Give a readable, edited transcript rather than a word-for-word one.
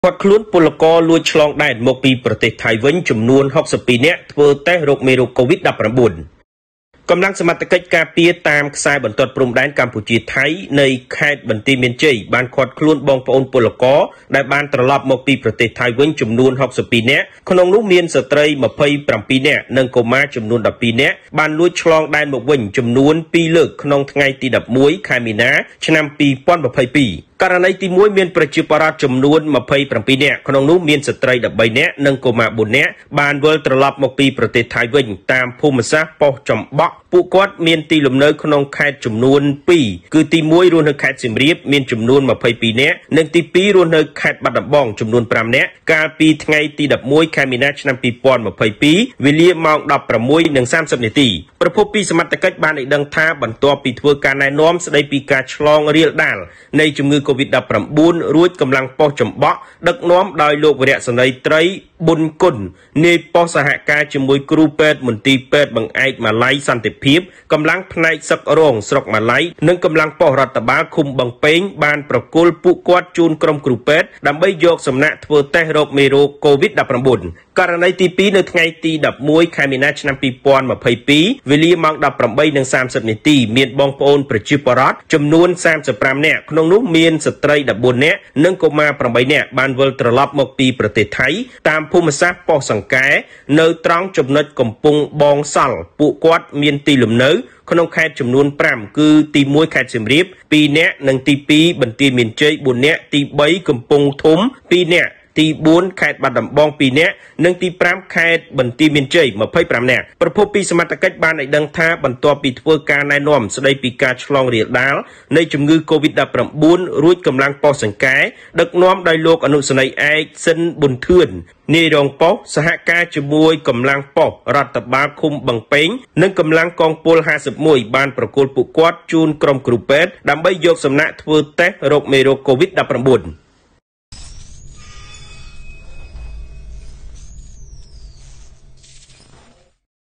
គាត់ខ្លួនពលករលួចឆ្លងដែនមកពីប្រទេសថៃវិញចំនួន62នាក់ធ្វើតេស្តរោគមេរោគ COVID-19 កម្លាំងសមត្ថកិច្ចការពារតាមខ្សែបន្ទាត់ព្រំដែនកម្ពុជាថៃនៃខេត្តបន្ទាយមានជ័យបានឃាត់ខ្លួនបងប្អូនពលករដែលបានត្រឡប់មកពីប្រទេសថៃវិញចំនួន62នាក់ក្នុងនោះមានស្ត្រី27នាក់និងកុមារចំនួន12នាក់បានលួចឆ្លងដែនមកវិញចំនួន2លើកក្នុងថ្ងៃទី11ខែមីនាឆ្នាំ2022ករណីទី1មានប្រជាពលរដ្ឋចំនួន27នាក់ក្នុងនោះមានស្ត្រី13នាក់និងកុមារ4នាក់បានវិលត្រឡប់មកពីប្រទេសថៃវិញតាមភូមិសាស្ត្រប៉ុស្តិ៍ចំបក់ពួកគាត់មានទីលំនៅក្នុងខេត្តចំនួន2គឺទី1រស់នៅខេត្តសៀមរាបមានចំនួន22នាក់និងទី2រស់នៅខេត្តបាត់ដំបងចំនួន5នាក់កាលពីថ្ងៃទី11ខែមីនាឆ្នាំ2022វេលាម៉ោង 16:30 នាទីប្រពន្ធពីសមត្ថកិច្ចបានឲ្យដឹងថាបន្ទាប់ពីធ្វើការណែនាំស្ដីពីការឆ្លងរាលដាលនៃជំងឺCOVID-19 រួចកម្លាំងប៉ុស្តិ៍ចំបក់ដឹកនាំដោយលោកវរៈសេនីយ៍ត្រីប៊ុនគុណនាយប៉ុស្តិ៍សហការជាមួយគ្រូពេទ្យមន្ទីរពេទ្យបង្អែកម៉ាឡៃសន្តិភាពកម្លាំងផ្នែកសឹករងស្រុកម៉ាឡៃនិងកម្លាំងប៉ុស្តិ៍រដ្ឋបាលឃុំបឹងពេងបានប្រគល់ពួកគាត់ជូនក្រុមគ្រូពេទ្យដើម្បីយកសំណាក់ធ្វើតេស្តរោគមេរោគ COVID-19 ករណីទី2នៅថ្ងៃទី11ខែមីនាឆ្នាំ2022វេលាម៉ោង 18:30 នាទីមានបងប្អូនប្រជាពលរដ្ឋចំនួន35នាក់ក្នុងនោះមានស្ត្រី14នាក់និងកុមារ8នាក់បានវិលត្រឡប់មកពីប្រទេសថៃតាមភូមិសាស្ត្រប៉ុស្តិ៍សង្កែនៅត្រង់ចំណុចកំពង់បងសល់ពួកគាត់មានទីលំនៅក្នុងខេត្តចំនួន5គឺទី1ខេត្តសៀមរាប2នាក់និងទី2បន្ទាយមានជ័យ4នាក់ទី3កំពង់ធំ2នាក់ទី4ខេត្តបាត់ដំបង2នាក់និងទី5ខេត្តបន្ទាយមានជ័យ25នាក់ប្រពន្ធពីសមត្ថកិច្ចបានឲ្យដឹងថាបន្ទាប់ពីធ្វើការណែនាំស្ដីពីការឆ្លងរាលដាលនៃជំងឺ COVID-19 រួចកម្លាំងប៉ុស្តិ៍សង្កែដឹកនាំដោយលោកអនុសេនីយ៍ឯកសិនប៊ុនធឿននាយរងប៉ុស្តិ៍សហការជាមួយកម្លាំងប៉ុស្តិ៍រដ្ឋបាលឃុំបឹងពេងនិងកម្លាំងកងពល51បានប្រគល់ពួកគាត់ជូនក្រុមគ្រូពេទ្យដើម្បីយកសំណាក់ធ្វើតេស្តរោគមេរោគ COVID-19